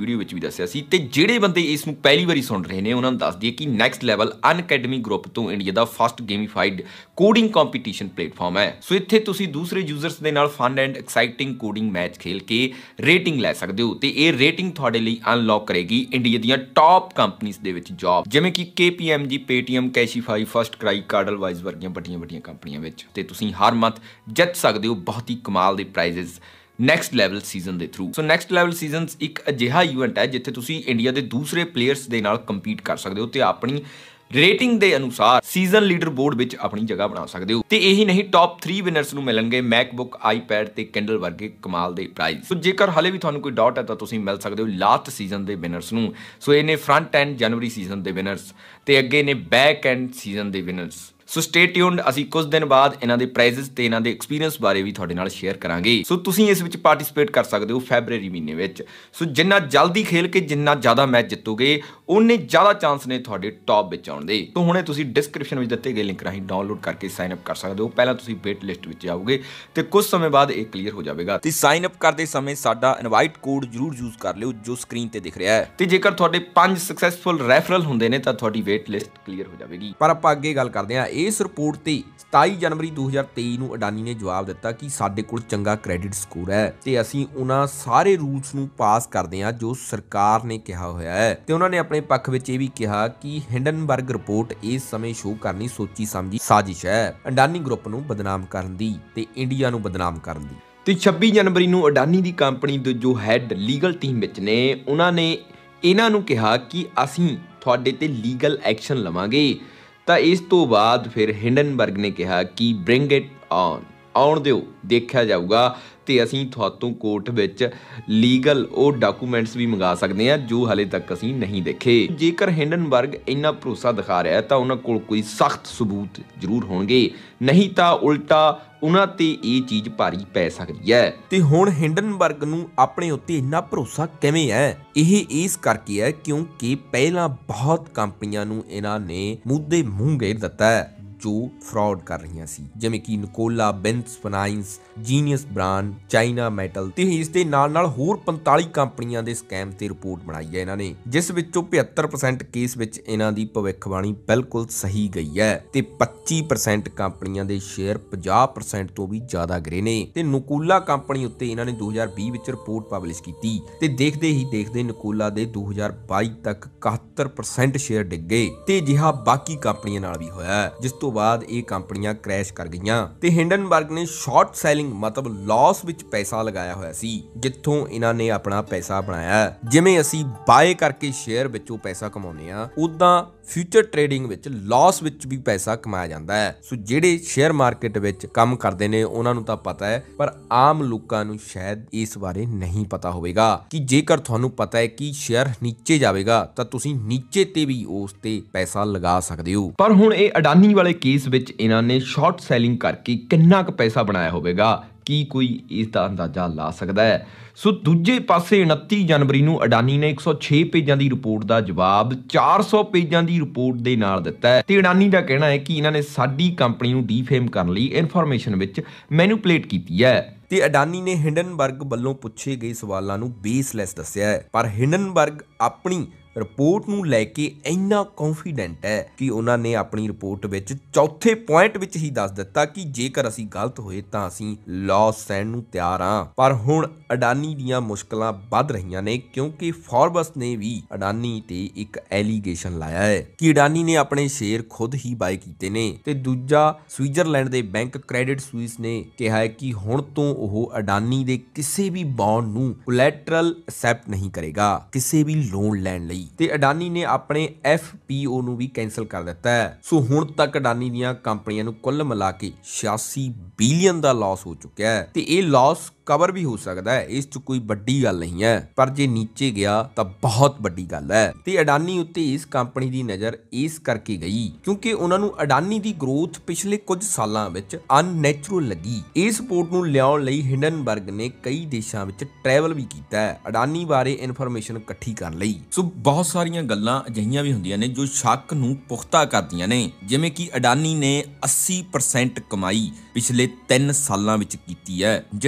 ਦੱਸਿਆ ਸੀ। ਤੇ ਜਿਹੜੇ ਬੰਦੇ ਇਸ ਨੂੰ ਪਹਿਲੀ ਵਾਰੀ ਸੁਣ ਰਹੇ ਨੇ ਉਹਨਾਂ ਨੂੰ ਦੱਸ ਦਈਏ ਕਿ ਨੈਕਸਟ ਲੈਵਲ ਅਨਅਕੈਡਮੀ ਗਰੁੱਪ ਤੋਂ ਇੰਡੀਆ ਦਾ first gamified coding competition platform ਹੈ। ਸੋ ਇੱਥੇ ਤੁਸੀਂ ਦੂਸਰੇ ਯੂਜ਼ਰਸ ਦੇ ਨਾਲ fun and exciting coding match ਖੇਲ ਕੇ ਰੇਟਿੰਗ ਲੈ ਸਕਦੇ ਹੋ ਤੇ ਇਹ ਰੇਟਿੰਗ ਤੁਹਾਡੇ ਲਈ ਅਨਲੌਕ ਕਰੇਗੀ ਇੰਡੀਆ ਦੀਆਂ ਟੌਪ ਕੰਪਨੀਆਂ ਦੇ ਵਿੱਚ ਜੌਬ, ਜਿਵੇਂ ਕਿ K P M G, Paytm, Cashify, FirstCry, ਕਾਰਡਲਵਾਈਜ਼ ਵਰਗੀਆਂ ਵੱਡੀਆਂ ਵੱਡੀਆਂ ਕੰਪਨੀਆਂ ਵਿੱਚ। ਤੇ ਤੁਸੀਂ ਹਰ ਮੰਥ ਜਿੱਤ ਸਕਦੇ ਹੋ ਬਹੁਤ ਹੀ ਕਮਾਲ ਦੇ ਪ੍ਰਾਈਜ਼ਸ ਨੈਕਸਟ ਲੈਵਲ ਸੀਜ਼ਨ ਦੇ through. So Next Level seasons ਇੱਕ ਅਜਿਹਾ ਇਵੈਂਟ ਹੈ ਜਿੱਥੇ ਤੁਸੀਂ ਇੰਡੀਆ ਦੇ ਦੂਸਰੇ ਪਲੇਅਰਸ ਦੇ ਨਾਲ ਕੰਪੀਟ ਕਰ ਸਕਦੇ ਹੋ ਤੇ ਆਪਣੀ ਰੇਟਿੰਗ ਦੇ ਅਨੁਸਾਰ ਸੀਜ਼ਨ ਲੀਡਰ ਬੋਰਡ ਵਿੱਚ ਆਪਣੀ ਜਗ੍ਹਾ ਬਣਾ ਸਕਦੇ ਹੋ। ਤੇ ਇਹੀ ਨਹੀਂ, ਟੌਪ ਤਿੰਨ ਵਿਨਰਸ ਨੂੰ ਮਿਲਣਗੇ ਮੈਕਬੁੱਕ, ਆਈਪੈਡ ਤੇ ਕਿੰਡਲ ਵਰਗੇ ਕਮਾਲ ਦੇ ਪ੍ਰਾਈਜ਼। ਸੋ ਜੇਕਰ ਹਲੇ ਵੀ ਤੁਹਾਨੂੰ ਕੋਈ ਡਾਊਟ ਹੈ ਤਾਂ ਤੁਸੀਂ ਮਿਲ ਸਕਦੇ ਹੋ ਲਾਸਟ ਸੀਜ਼ਨ ਦੇ ਵਿਨਰਸ ਨੂੰ। ਸੋ ਇਹ ਨੇ ਫਰੰਟ ਐਂਡ ਜਨਵਰੀ ਸੀਜ਼ਨ ਦੇ ਵਿਨਰਸ ਤੇ ਅੱਗੇ ਨੇ ਬੈਕ ਐਂਡ ਸੀਜ਼ਨ ਦੇ ਵਿਨਰਸ। ਸੋ ਸਟੇ ਟਿਊਨਡ, ਅਸੀਂ ਕੁਝ ਦਿਨ ਬਾਅਦ ਇਹਨਾਂ ਦੇ ਪ੍ਰਾਈਜ਼ਸ ਤੇ ਇਹਨਾਂ ਦੇ ਐਕਸਪੀਰੀਅੰਸ ਬਾਰੇ ਵੀ ਤੁਹਾਡੇ ਨਾਲ ਸ਼ੇਅਰ ਕਰਾਂਗੇ। ਸੋ ਤੁਸੀਂ ਇਸ ਵਿੱਚ ਪਾਰਟਿਸਿਪੇਟ ਕਰ ਸਕਦੇ ਹੋ ਫੈਬਰਵਰੀ ਮਹੀਨੇ ਵਿੱਚ। ਸੋ ਜਿੰਨਾ ਜਲਦੀ ਖੇਲ ਕੇ ਜਿੰਨਾ ਜ਼ਿਆਦਾ ਮੈਚ ਜਿੱਤੋਗੇ ਉਨੇ ਜ਼ਿਆਦਾ ਚਾਂਸ ਨੇ ਤੁਹਾਡੇ ਟੌਪ ਵਿੱਚ ਆਉਣ ਦੇ। ਸੋ ਹੁਣੇ ਤੁਸੀਂ ਡਿਸਕ੍ਰਿਪਸ਼ਨ ਵਿੱਚ ਦਿੱਤੇ ਗਏ ਲਿੰਕ ਰਾਹੀਂ ਡਾਊਨਲੋਡ ਕਰਕੇ ਸਾਈਨ ਅਪ ਕਰ ਸਕਦੇ ਹੋ। ਪਹਿਲਾਂ ਤੁਸੀਂ ਵੇਟ ਲਿਸਟ ਵਿੱਚ ਜਾਓਗੇ ਤੇ ਕੁਝ ਸਮੇਂ ਬਾਅਦ ਇਹ ਕਲੀਅਰ ਹੋ ਜਾਵੇਗਾ। ਤੇ ਸਾਈਨ ਅਪ ਕਰਦੇ ਸਮੇਂ ਸਾਡਾ ਇਨਵਾਈਟ ਕੋਡ ਜ਼ਰੂਰ ਯੂਜ਼ ਕਰ ਲਿਓ ਜੋ ਸਕਰੀਨ ਤੇ ਦਿਖ ਰਿਹਾ ਹੈ। ਤੇ ਜੇਕਰ ਤੁਹਾਡੇ ਪੰਜ ਸਕਸੈਸਫੁਲ ਰੈਫਰਲ ਹੁੰਦੇ ਨੇ ਤਾਂ ਤੁਹਾਡੀ ਵੇਟ ਲਿਸਟ ਕਲੀਅਰ ਹੋ ਜਾਵੇਗੀ। ਪਰ ਆਪਾਂ ਅੱਗੇ ਗੱਲ ਕਰਦੇ ਹਾਂ। ਇਸ ਰਿਪੋਰਟ ਤੇ ਸਤਾਈ ਜਨਵਰੀ ਦੋ ਹਜ਼ਾਰ ਤੇਈ ਨੂੰ ਅਡਾਨੀ ਨੇ ਜਵਾਬ ਦਿੱਤਾ ਕਿ ਸਾਡੇ ਕੋਲ ਚੰਗਾ ਕ੍ਰੈਡਿਟ ਸਕੋਰ ਹੈ ਤੇ ਅਸੀਂ ਉਹਨਾਂ ਸਾਰੇ ਰੂਲਸ ਨੂੰ ਪਾਸ ਕਰਦੇ ਹਾਂ ਜੋ ਸਰਕਾਰ ਨੇ ਕਿਹਾ ਹੋਇਆ ਹੈ। ਤੇ ਉਹਨਾਂ ਨੇ ਆਪਣੇ ਪੱਖ ਵਿੱਚ ਇਹ ਵੀ ਕਿਹਾ ਕਿ ਹਿੰਡਨਬਰਗ ਰਿਪੋਰਟ ਇਸ ਸਮੇਂ ਸ਼ੋਅ ਕਰਨੀ ਸੋਚੀ ਸਮਝੀ ਸਾਜ਼ਿਸ਼ ਹੈ ਅਡਾਨੀ ਗਰੁੱਪ ਨੂੰ ਬਦਨਾਮ ਕਰਨ ਦੀ ਤੇ ਇੰਡੀਆ ਨੂੰ ਬਦਨਾਮ ਕਰਨ ਦੀ। ਤੇ ਛੱਬੀ ਜਨਵਰੀ ਨੂੰ ਅਡਾਨੀ ਦੀ ਕੰਪਨੀ ਦੇ ਜੋ ਹੈਡ ਲੀਗਲ ਟੀਮ ਵਿੱਚ ਨੇ ਉਹਨਾਂ ਨੇ ਇਹਨਾਂ ਨੂੰ ਕਿਹਾ ਕਿ ਅਸੀਂ ਤੁਹਾਡੇ ਤੇ ਲੀਗਲ ਐਕਸ਼ਨ ਲਵਾਂਗੇ। ਤਾਂ ਇਸ ਤੋਂ ਬਾਅਦ ਫਿਰ ਹਿੰਡਨਬਰਗ ਨੇ ਕਿਹਾ ਕਿ ਬ੍ਰਿੰਗ ਇਟ ਔਨ, ਆਉਣ ਦਿਓ, ਦੇਖਿਆ ਜਾਊਗਾ ਤੇ ਅਸੀਂ ਤੁਹਾਤੋਂ ਕੋਰਟ ਵਿੱਚ ਲੀਗਲ ਉਹ ਡਾਕੂਮੈਂਟਸ ਵੀ ਮੰਗਾ ਸਕਦੇ ਹਾਂ ਜੋ ਹਾਲੇ ਤੱਕ ਅਸੀਂ ਨਹੀਂ ਦੇਖੇ। ਜੇਕਰ ਹਿੰਡਨਬਰਗ ਇੰਨਾ ਭਰੋਸਾ ਦਿਖਾ ਰਿਹਾ ਤਾਂ ਉਹਨਾਂ ਕੋਲ ਕੋਈ ਸਖਤ ਸਬੂਤ ਜ਼ਰੂਰ ਹੋਣਗੇ, ਨਹੀਂ ਤਾਂ ਉਲਟਾ ਉਹਨਾਂ ਤੇ ਇਹ ਚੀਜ਼ ਭਾਰੀ ਪੈ ਸਕਦੀ ਹੈ। ਤੇ ਹੁਣ ਹਿੰਡਨਬਰਗ ਨੂੰ ਆਪਣੇ ਉੱਤੇ ਇੰਨਾ ਭਰੋਸਾ ਕਿਵੇਂ ਹੈ? ਇਹ ਇਸ ਕਰਕੇ ਹੈ ਕਿਉਂਕਿ ਪਹਿਲਾਂ ਬਹੁਤ ਕੰਪਨੀਆਂ ਨੂੰ ਇਹਨਾਂ ਨੇ ਮੁੱਦੇ ਮੂੰਹ ਘੇਰ ਦਿੱਤਾ ਹੈ ਜੋ ਫਰਾਡ ਕਰ ਰਹੀਆਂ ਸੀ, ਜਿਵੇਂ ਕਿ ਨਿਕੋਲਾ, ਬਿੰਸ finance, genius brand, China metal ਤੇ ਇਸ ਦੇ ਨਾਲ ਨਾਲ ਹੋਰ ਪੰਤਾਲੀ ਕੰਪਨੀਆਂ ਦੇ ਸਕੈਮ ਤੇ ਰਿਪੋਰਟ ਬਣਾਈ ਹੈ ਇਹਨਾਂ ਨੇ, ਜਿਸ ਵਿੱਚੋਂ ਪਝੱਤਰ ਪਰਸੈਂਟ ਕੇਸ ਵਿੱਚ ਇਹਨਾਂ ਦੀ ਭਵਿੱਖਬਾਣੀ ਬਿਲਕੁਲ ਸਹੀ ਗਈ ਹੈ ਤੇ ਪੱਚੀ ਪਰਸੈਂਟ ਕੰਪਨੀਆਂ ਦੇ ਸ਼ੇਅਰ ਪੰਜਾਹ ਪਰਸੈਂਟ ਤੋਂ ਵੀ ਜ਼ਿਆਦਾ ਗਿਰੇ ਨੇ। ਤੇ ਨਿਕੋਲਾ ਕੰਪਨੀ ਉੱਤੇ ਇਹਨਾਂ ਨੇ ਦੋ ਹਜ਼ਾਰ ਵੀਹ ਵਿੱਚ ਰਿਪੋਰਟ ਪਬਲਿਸ਼ ਕੀਤੀ ਤੇ ਦੇਖਦੇ ਹੀ ਦੇਖਦੇ ਨਿਕੋਲਾ ਦੇ ਦੋ ਹਜ਼ਾਰ ਬਾਈ ਤੱਕ ਇਕਹੱਤਰ ਪਰਸੈਂਟ ਸ਼ੇਅਰ ਡਿੱਗ ਗਏ ਤੇ ਅਜਿਹਾ ਬਾਕੀ ਕੰਪਨੀਆਂ ਨਾਲ ਵੀ ਹੋਇਆ, ਜਿਸ ਤੋਂ ਬਾਅਦ ਇਹ ਕੰਪਨੀਆਂ ਕ੍ਰੈਸ਼ ਕਰ ਗਈਆਂ। ਤੇ ਹਿੰਡਨਬਰਗ ਨੇ ਸ਼ਾਰਟ ਸੈਲਿੰਗ ਮਤਲਬ ਲਾਸ ਵਿੱਚ ਪੈਸਾ ਲਗਾਇਆ ਹੋਇਆ ਸੀ, ਜਿੱਥੋਂ ਇਹਨਾਂ ਨੇ ਆਪਣਾ ਪੈਸਾ ਬਣਾਇਆ। ਜਿਵੇਂ ਅਸੀਂ ਬਾਏ ਕਰਕੇ ਸ਼ੇਅਰ ਵਿੱਚੋਂ ਪੈਸਾ ਕਮਾਉਂਦੇ ਆ, ਉਦਾਂ ਫਿਊਚਰ ਟ੍ਰੇਡਿੰਗ ਵਿੱਚ ਲਾਸ ਵਿੱਚ ਵੀ ਪੈਸਾ ਕਮਾਇਆ ਜਾਂਦਾ ਹੈ। ਸੋ ਜਿਹੜੇ ਸ਼ੇਅਰ ਮਾਰਕੀਟ ਵਿੱਚ ਕੰਮ ਕਰਦੇ ਨੇ ਉਹਨਾਂ ਨੂੰ ਤਾਂ ਪਤਾ ਹੈ, ਪਰ ਆਮ ਲੋਕਾਂ ਨੂੰ ਸ਼ਾਇਦ ਇਸ ਬਾਰੇ ਨਹੀਂ ਪਤਾ ਹੋਵੇਗਾ ਕਿ ਜੇਕਰ ਤੁਹਾਨੂੰ ਪਤਾ ਹੈ ਕਿ ਸ਼ੇਅਰ ਨੀਚੇ ਜਾਵੇਗਾ ਤਾਂ ਤੁਸੀਂ ਨੀਚੇ ਤੇ ਵੀ ਉਸ ਤੇ ਪੈਸਾ ਲਗਾ ਸਕਦੇ ਹੋ। ਪਰ ਹੁਣ ਇਹ ਅਡਾਨੀ ਵਾਲੇ ਕੇਸ ਵਿੱਚ ਇਹਨਾਂ ਨੇ ਸ਼ਾਰਟ ਸੈਲਿੰਗ ਕਰਕੇ ਕਿੰਨਾ ਕੁ ਪੈਸਾ ਬਣਾਇਆ ਹੋਵੇਗਾ, ਕੀ ਕੋਈ ਇਸ ਦਾ ਅੰਦਾਜ਼ਾ ਲਾ ਸਕਦਾ ਹੈ? ਸੋ ਦੂਜੇ ਪਾਸੇ ਉਨੱਤੀ ਜਨਵਰੀ ਨੂੰ ਅਡਾਨੀ ਨੇ ਇੱਕ ਸੌ ਛੇ ਪੇਜਾਂ ਦੀ ਰਿਪੋਰਟ ਦਾ ਜਵਾਬ ਚਾਰ ਸੌ ਪੇਜਾਂ ਦੀ ਰਿਪੋਰਟ ਦੇ ਨਾਲ ਦਿੱਤਾ ਹੈ ਤੇ ਅਡਾਨੀ ਦਾ ਕਹਿਣਾ ਹੈ ਕਿ ਇਹਨਾਂ ਨੇ ਸਾਡੀ ਕੰਪਨੀ ਨੂੰ ਡੀਫੇਮ ਕਰਨ ਲਈ ਇਨਫੋਰਮੇਸ਼ਨ ਵਿੱਚ ਮੈਨੂਪਲੇਟ ਕੀਤੀ ਹੈ। ਤੇ ਅਡਾਨੀ ਨੇ ਹਿੰਡਨਬਰਗ ਵੱਲੋਂ ਪੁੱਛੇ ਗਏ ਸਵਾਲਾਂ ਨੂੰ ਬੇਸਲੈਸ ਦੱਸਿਆ ਹੈ, ਪਰ ਹਿੰਡਨਬਰਗ ਆਪਣੀ ਰਿਪੋਰਟ ਨੂੰ ਲੈ ਕੇ ਇੰਨਾ ਕੌਨਫੀਡੈਂਟ ਹੈ ਕਿ ਉਹਨਾਂ ਨੇ ਆਪਣੀ ਰਿਪੋਰਟ ਵਿੱਚ ਚੌਥੇ ਪੁਆਇੰਟ ਵਿੱਚ ਹੀ ਦੱਸ ਦਿੱਤਾ ਕਿ ਜੇਕਰ ਅਸੀਂ ਗਲਤ ਹੋਏ ਤਾਂ ਅਸੀਂ ਲਾਸ ਸਹਿਣ ਨੂੰ ਤਿਆਰ ਹਾਂ। ਪਰ ਹੁਣ ਅਡਾਨੀ ਦੀਆਂ ਮੁਸ਼ਕਲਾਂ ਵੱਧ ਰਹੀਆਂ ਨੇ ਕਿਉਂਕਿ ਫੋਰਬਸ ਨੇ ਵੀ ਅਡਾਨੀ ਤੇ ਇੱਕ ਐਲੀਗੇਸ਼ਨ ਲਾਇਆ ਹੈ ਕਿ ਅਡਾਨੀ ਨੇ ਆਪਣੇ ਸ਼ੇਅਰ ਖੁਦ ਹੀ ਬਾਏ ਕੀਤੇ ਨੇ। ਤੇ ਦੂਜਾ ਸਵਿਟਜ਼ਰਲੈਂਡ ਦੇ ਬੈਂਕ ਕ੍ਰੈਡਿਟ ਸਵਿਸ ਨੇ ਕਿਹਾ ਹੈ ਕਿ ਹੁਣ ਤੋਂ ਉਹ ਅਡਾਨੀ ਦੇ ਕਿਸੇ ਵੀ ਬੌਂਡ ਨੂੰ ਕੋਲੈਟਰਲ ਐਕਸੈਪਟ ਨਹੀਂ ਕਰੇਗਾ ਕਿਸੇ ਵੀ ਲੋਨ ਲੈਣ ਲਈ। ਤੇ ਅਡਾਨੀ ਨੇ ਆਪਣੇ ਐਫ ਪੀ ਓ ਨੂੰ ਵੀ ਕੈਂਸਲ ਕਰ ਦਿੱਤਾ ਹੈ। ਸੋ ਹੁਣ ਤੱਕ ਅਡਾਨੀ ਦੀਆਂ ਕੰਪਨੀਆਂ ਨੂੰ ਕੁੱਲ ਮਿਲਾ ਕੇ ਛਿਆਸੀ ਬਿਲੀਅਨ ਦਾ ਲਾਸ ਹੋ ਚੁੱਕਿਆ ਹੈ ਤੇ ਇਹ ਲਾਸ ਕਵਰ ਵੀ ਹੋ ਸਕਦਾ ਹੈ, ਇਸ 'ਚ ਕੋਈ ਵੱਡੀ ਗੱਲ ਨਹੀਂ ਹੈ, ਪਰ ਜੇ ਨੀਚੇ ਗਿਆ ਤਾਂ ਬਹੁਤ ਵੱਡੀ ਗੱਲ ਹੈ। ਤੇ ਅਡਾਨੀ ਉੱਤੇ ਇਸ ਕੰਪਨੀ ਦੀ ਨਜ਼ਰ ਇਸ ਕਰਕੇ ਗਈ ਕਿਉਂਕਿ ਉਹਨਾਂ ਨੂੰ ਅਡਾਨੀ ਦੀ ਗਰੋਥ ਪਿਛਲੇ ਕੁਝ ਸਾਲਾਂ ਵਿੱਚ ਅਨਨੈਚੁਰਲ ਲੱਗੀ। ਇਸ ਰਿਪੋਰਟ ਨੂੰ ਲਿਆਉਣ ਲਈ ਹਿੰਡਨਬਰਗ ਨੇ ਕਈ ਦੇਸ਼ਾਂ ਵਿੱਚ ਟਰੈਵਲ ਵੀ ਕੀਤਾ ਹੈ ਅਡਾਨੀ ਬਾਰੇ ਇਨਫੋਰਮੇਸ਼ਨ ਇਕੱਠੀ ਕਰਨ ਲਈ। ਸੋ ਬਹੁਤ ਸਾਰੀਆਂ ਗੱਲਾਂ ਅਜਿਹੀਆਂ ਵੀ ਹੁੰਦੀਆਂ ਨੇ ਜੋ ਸ਼ੱਕ ਨੂੰ ਪੁਖਤਾ ਕਰਦੀਆਂ ਨੇ, ਜਿਵੇਂ ਕਿ ਅਡਾਨੀ ਨੇ ਅੱਸੀ ਪਰਸੈਂਟ ਕਮਾਈ ਪਿਛਲੇ ਤਿੰਨ ਸਾਲਾਂ ਵਿੱਚ ਕੀਤੀ ਹੈ, ਜਿਸ ਦੌਰਾਨ